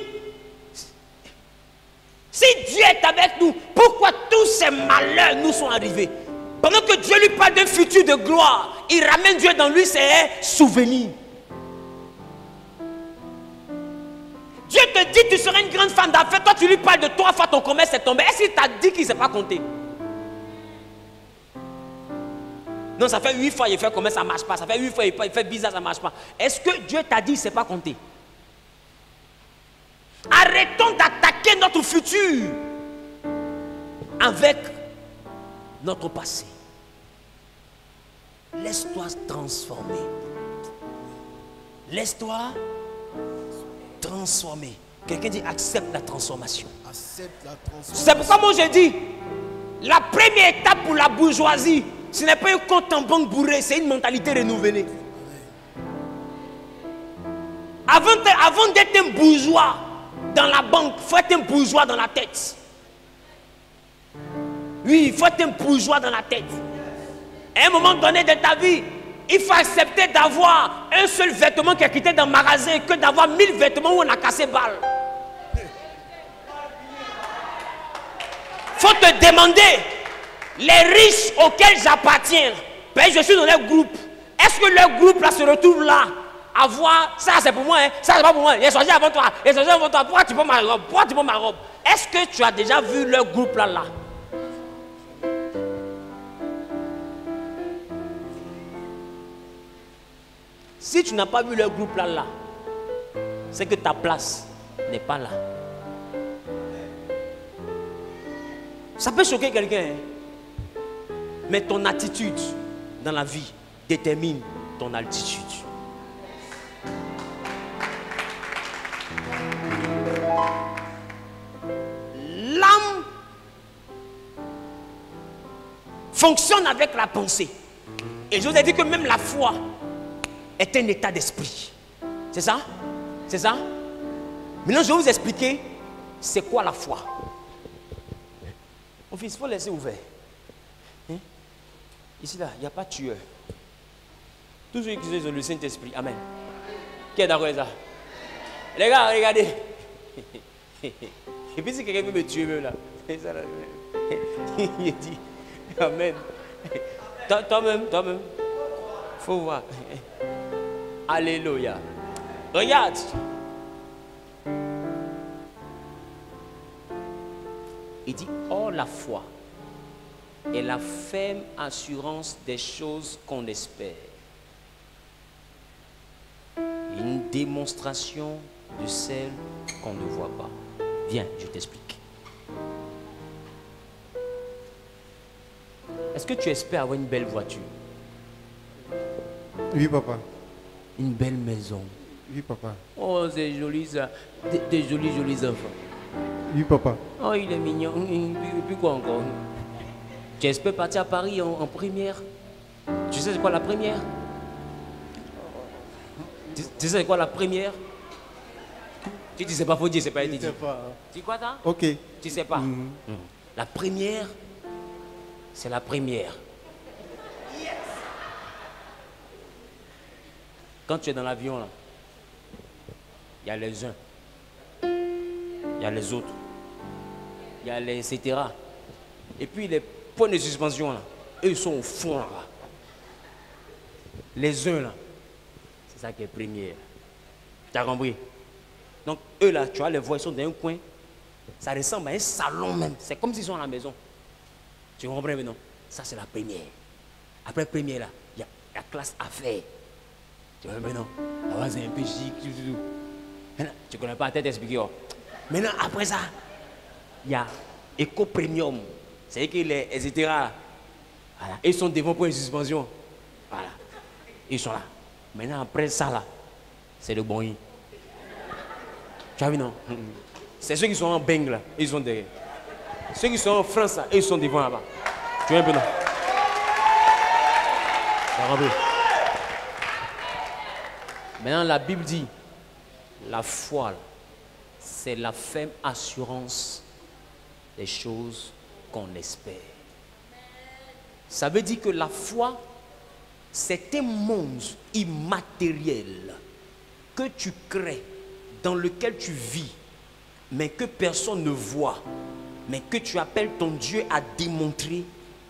si Dieu est avec nous, pourquoi tous ces malheurs nous sont arrivés? Pendant que Dieu lui parle d'un futur de gloire, il ramène Dieu dans lui ses souvenirs. Dieu te dit tu seras une grande femme d'affaires, toi tu lui parles de trois fois ton commerce est tombé. Est-ce qu'il t'a dit qu'il ne sait pas compter? Non, ça fait huit fois il fait commerce, ça ne marche pas. Ça fait huit fois il fait bizarre, ça ne marche pas. Est-ce que Dieu t'a dit qu'il ne sait pas compter? Arrêtons d'attaquer notre futur avec notre passé. Laisse-toi transformer. Laisse-toi transformer. Quelqu'un dit accepte la transformation. Accepte la transformation. C'est pourquoi moi je dis la première étape pour la bourgeoisie, ce n'est pas un compte en banque bourré, c'est une mentalité renouvelée. Avant, avant d'être un bourgeois dans la banque, il faut être un bourgeois dans la tête. Oui, il faut être un bourgeois dans la tête. À un moment donné de ta vie, il faut accepter d'avoir un seul vêtement qui est quitté dans le magasin que d'avoir mille vêtements où on a cassé balle. faut te demander les riches auxquels j'appartiens. Ben, je suis dans leur groupe. Est-ce que leur groupe là se retrouve là à voir ça c'est pour moi, hein? Ça c'est pas pour moi. Il est sorti avant toi. Il est sorti avant toi. Pourquoi tu prends ma robe? Pourquoi tu prends ma robe? Est-ce que tu as déjà vu leur groupe là là? Si tu n'as pas vu leur groupe là là, c'est que ta place n'est pas là. Ça peut choquer quelqu'un, hein? Mais ton attitude dans la vie détermine ton altitude. L'âme fonctionne avec la pensée. Et je vous ai dit que même la foi est un état d'esprit. C'est ça? C'est ça? Maintenant, je vais vous expliquer c'est quoi la foi. Mon fils, il faut laisser ouvert. Hein? Ici, là, il n'y a pas de tueur. Tous ceux qui ont le Saint-Esprit. Amen. Qui est d'accord avec ça? Les gars, regardez. Et puis si quelqu'un veut me tuer même là. C'est ça là. Il dit Amen. Toi-même, toi-même. Faut voir. Alléluia. Regarde. Il dit, oh la foi est la ferme assurance des choses qu'on espère. Une démonstration de celles qu'on ne voit pas. Viens, je t'explique. Est-ce que tu espères avoir une belle voiture? Oui, papa. Une belle maison? Oui, papa. Oh, c'est joli ça. Des, des jolis, jolis enfants. Oui, papa. Oh, il est mignon. Et puis quoi encore? Tu espères partir à Paris en, en première? Tu sais c'est quoi la première? Tu, tu sais c'est quoi la première? Tu dis c'est pas, faut dire, c'est pas dit. Je sais pas. Tu dis quoi ça? Ok. Tu sais pas? Mhm. Mm. La première, c'est la première. Quand tu es dans l'avion là, il y a les uns, il y a les autres, il y a les et cetera. Et puis les points de suspension là, eux ils sont au fond là. Les uns là, c'est ça qui est première. Tu as compris? Donc eux là, tu vois les voix, ils sont dans un coin. Ça ressemble à un salon même. C'est comme s'ils sont à la maison. Tu comprends maintenant? Ça c'est la première. Après la première là, il y a la classe affaires. Tu vois maintenant? Là-bas c'est un peu chic. Tout, tout, tout. Maintenant, tu ne connais pas la tête expliquer. Oh. Maintenant après ça, il y a Eco Premium. C'est que les et cetera. Voilà. Ils sont devant pour une suspension. Voilà. Ils sont là. Maintenant après ça là, c'est le bon. Tu as vu non? C'est ceux qui sont en Beng là, ils sont derrière. Ceux qui sont en France là, ils sont devant là-bas. Tu vois un peu non? Tu as compris? Maintenant la Bible dit, la foi, c'est la ferme assurance des choses qu'on espère. Ça veut dire que la foi, c'est un monde immatériel que tu crées, dans lequel tu vis, mais que personne ne voit, mais que tu appelles ton Dieu à démontrer,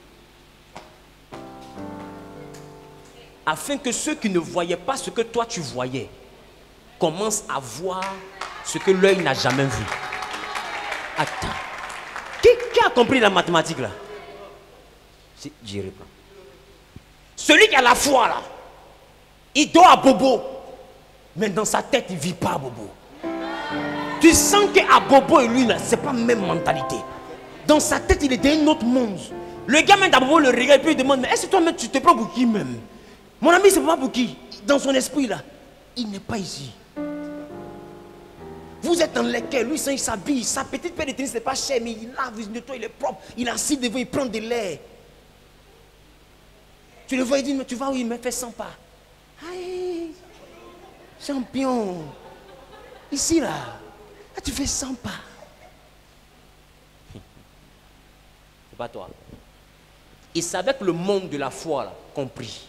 afin que ceux qui ne voyaient pas ce que toi tu voyais commencent à voir ce que l'œil n'a jamais vu. Attends. Qui, qui a compris la mathématique là? J'y réponds. Celui qui a la foi là, il dort à bobo, mais dans sa tête il ne vit pas à bobo. Tu sens qu'à bobo et lui là, c'est pas la même mentalité. Dans sa tête il est dans un autre monde. Le gars même d'abord le regarde et puis il demande, mais est-ce que toi-même tu te prends pour qui même? Mon ami, c'est pas pour qui? Dans son esprit là, il n'est pas ici. Vous êtes dans lesquels, lui, il s'habille, sa petite paire de tennis n'est pas chère, mais il lave, il nettoie, il est propre, il est assis devant, il prend de l'air. Tu le vois, il dit, mais tu vas où il me fait cent pas. Aïe, champion. Ici là, là tu fais cent pas. C'est pas toi. Il savait que le monde de la foi là, compris.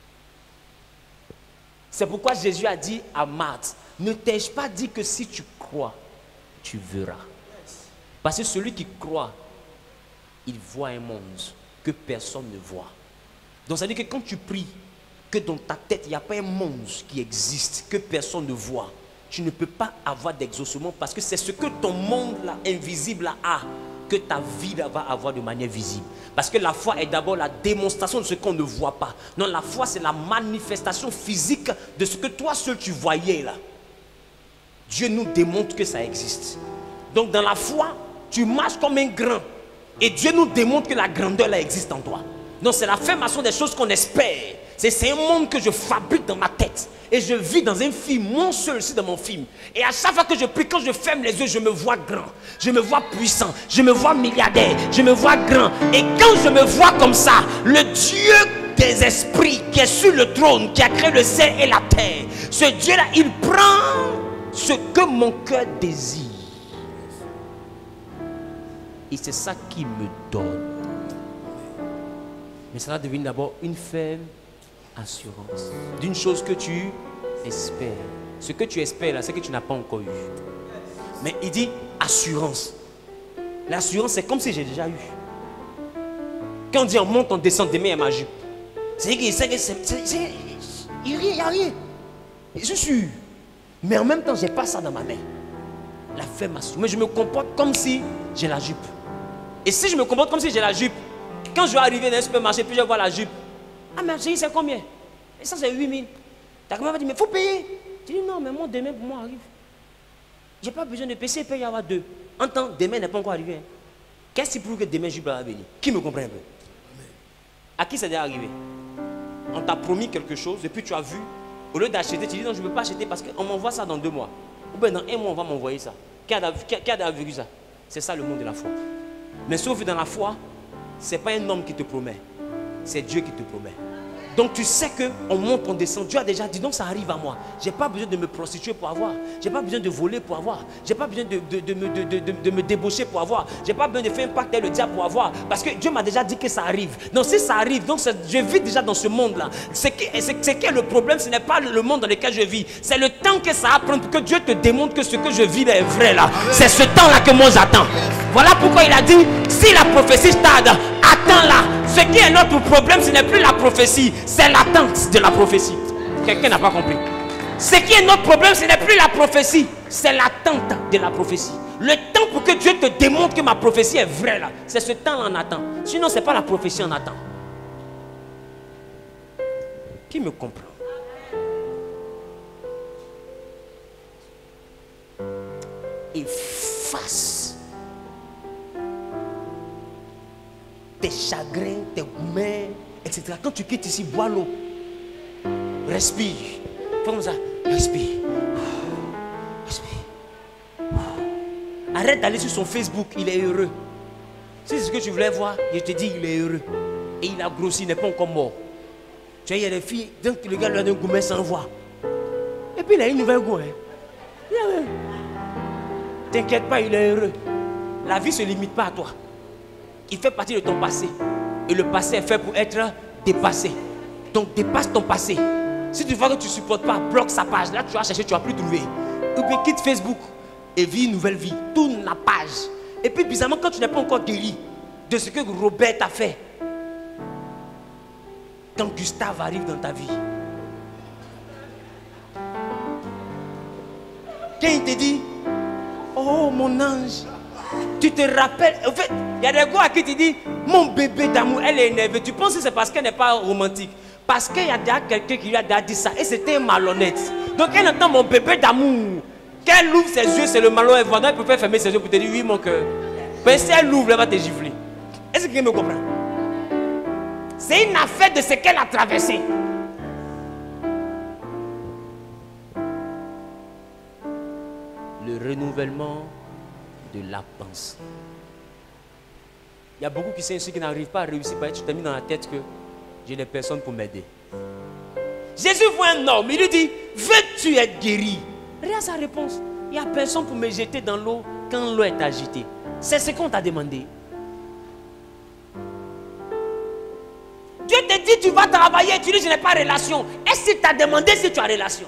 C'est pourquoi Jésus a dit à Marthe, ne t'ai-je pas dit que si tu crois, tu verras. Parce que celui qui croit il voit un monde que personne ne voit. Donc ça veut dire que quand tu pries, que dans ta tête, il n'y a pas un monde qui existe, que personne ne voit, tu ne peux pas avoir d'exaucement parce que c'est ce que ton monde là, invisible là, a, que ta vie là, va avoir de manière visible. Parce que la foi est d'abord la démonstration de ce qu'on ne voit pas. Non, la foi c'est la manifestation physique de ce que toi seul tu voyais là. Dieu nous démontre que ça existe. Donc dans la foi, tu marches comme un grand. Et Dieu nous démontre que la grandeur là existe en toi. Donc c'est l'affirmation des choses qu'on espère. C'est un monde que je fabrique dans ma tête. Et je vis dans un film, mon seul aussi dans mon film. Et à chaque fois que je prie, quand je ferme les yeux, je me vois grand. Je me vois puissant. Je me vois milliardaire. Je me vois grand. Et quand je me vois comme ça, le Dieu des esprits qui est sur le trône, qui a créé le ciel et la terre, ce Dieu-là, il prend ce que mon cœur désire. Et c'est ça qu'il me donne. Mais ça va devenir d'abord une ferme assurance d'une chose que tu espères. Ce que tu espères là, c'est que tu n'as pas encore eu. Mais il dit assurance. L'assurance, c'est comme si j'ai déjà eu. Quand on dit on monte, on descend, demain il y a ma jupe. C'est que c'est c'est il n'y a rien. Je suis sûr. Mais en même temps, je n'ai pas ça dans ma main. La ferme assurance. Mais je me comporte comme si j'ai la jupe. Et si je me comporte comme si j'ai la jupe, quand je vais arriver dans un supermarché, puis je vois la jupe. Ah, mais j'ai dit, c'est combien? Et ça, c'est huit mille. Ta grand-mère va dire, mais il faut payer. Tu dis, non, mais moi, demain, pour moi, arrive. Je n'ai pas besoin de payer, c'est payer, il y avoir deux. En temps, demain n'est pas encore arrivé. Hein. Qu'est-ce qui prouve que demain, je vais venir? Qui me comprend un peu? À qui c'est déjà arrivé? On t'a promis quelque chose, et puis tu as vu, au lieu d'acheter, tu dis, non, je ne veux pas acheter parce qu'on m'envoie ça dans deux mois. Ou bien dans un mois, on va m'envoyer ça. Qui a, qui a, qui a déjà vu ça? C'est ça le monde de la foi. Mais sauf dans la foi, ce n'est pas un homme qui te promet, c'est Dieu qui te promet. Donc tu sais qu'on monte, on descend. Dieu a déjà dit, donc ça arrive à moi. Je n'ai pas besoin de me prostituer pour avoir. Je n'ai pas besoin de voler pour avoir. Je n'ai pas besoin de, de, de, me, de, de, de me débaucher pour avoir. Je n'ai pas besoin de faire un pacte avec le diable pour avoir. Parce que Dieu m'a déjà dit que ça arrive. Donc si ça arrive, donc je vis déjà dans ce monde-là. Ce qui est le problème, ce n'est pas le monde dans lequel je vis. C'est le temps que ça va prendre pour que Dieu te démontre que ce que je vis est vrai là. C'est ce temps-là que moi j'attends. Voilà pourquoi il a dit, si la prophétie tarde, attends-la. Ce qui est notre problème, ce n'est plus la prophétie, c'est l'attente de la prophétie. Quelqu'un n'a pas compris. Ce qui est notre problème, ce n'est plus la prophétie, c'est l'attente de la prophétie. Le temps pour que Dieu te démontre que ma prophétie est vraie là, c'est ce temps-là en attend. Sinon, ce n'est pas la prophétie en attend. Qui me comprend? Efface tes chagrins, tes gourmets, et cetera. Quand tu quittes ici, bois l'eau. Respire. Fais comme ça. Respire. Respire. Arrête d'aller sur son Facebook, il est heureux. Si c'est ce que tu voulais voir, je te dis, il est heureux. Et il a grossi, il n'est pas encore mort. Tu vois, il y a des filles, dès que le gars lui a donné un gourmet sans voix. Et puis il a une nouvelle goût. Hein. T'inquiète pas, il est heureux. La vie ne se limite pas à toi. Il fait partie de ton passé. Et le passé est fait pour être dépassé. Donc dépasse ton passé. Si tu vois que tu ne supportes pas, bloque sa page. Là tu vas chercher, tu ne vas plus trouver. Ou bien quitte Facebook et vis une nouvelle vie. Tourne la page. Et puis bizarrement, quand tu n'es pas encore guéri de ce que Robert t'a fait, quand Gustave arrive dans ta vie, quand il te dit, oh mon ange, tu te rappelles, en fait, il y a des gars à qui tu dis, mon bébé d'amour, elle est énervée. Tu penses que c'est parce qu'elle n'est pas romantique. Parce qu'il y a déjà quelqu'un qui lui a déjà dit ça. Et c'était malhonnête. Donc elle entend mon bébé d'amour. Qu'elle ouvre ses yeux, c'est le malhonnête. Voilà, elle peut faire fermer ses yeux pour te dire, oui mon cœur. Mais si elle ouvre, elle va te gifler. Est-ce que quelqu'un me comprend? C'est une affaire de ce qu'elle a traversé. Le renouvellement de la pensée. Il y a beaucoup qui sont ici qui n'arrivent pas à réussir parce que tu t'es mis dans la tête que j'ai des personnes pour m'aider. Jésus voit un homme, il lui dit, veux-tu être guéri? Regarde sa réponse. Il n'y a personne pour me jeter dans l'eau quand l'eau est agitée. C'est ce qu'on t'a demandé. Dieu te dit, tu vas travailler, tu dis, je n'ai pas de relation. Est-ce qu'il t'a demandé si tu as relation?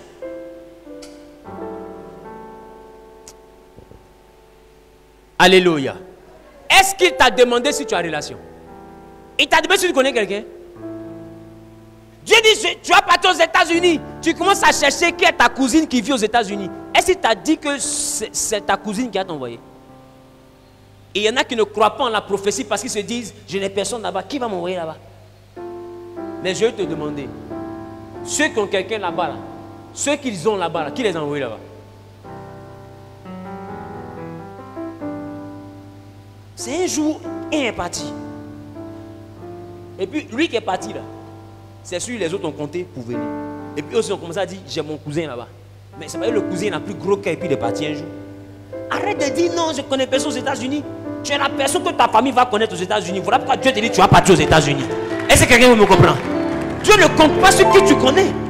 Alléluia. Est-ce qu'il t'a demandé si tu as relation? Il t'a demandé si tu connais quelqu'un? Dieu dit, tu vas partir aux États-Unis. Tu commences à chercher qui est ta cousine qui vit aux États-Unis. Est-ce qu'il t'a dit que c'est ta cousine qui a t'envoyé? Et il y en a qui ne croient pas en la prophétie parce qu'ils se disent, je n'ai personne là-bas. Qui va m'envoyer là-bas? Mais je vais te demander, ceux qui ont quelqu'un là-bas, là, ceux qu'ils ont là-bas, là, qui les a envoyés là-bas? C'est un jour, il est parti. Et puis, lui qui est parti là, c'est sûr les autres ont compté pour venir. Et puis aussi, on commence à dire, j'ai mon cousin là-bas. Mais c'est pas le cousin a plus gros qu'un et puis il est parti un jour. Arrête de dire non, je connais personne aux États-Unis. Tu es la personne que ta famille va connaître aux États-Unis. Voilà pourquoi Dieu te dit, tu vas partir aux États-Unis. Est-ce que quelqu'un me comprend? Dieu ne compte pas ce que tu connais.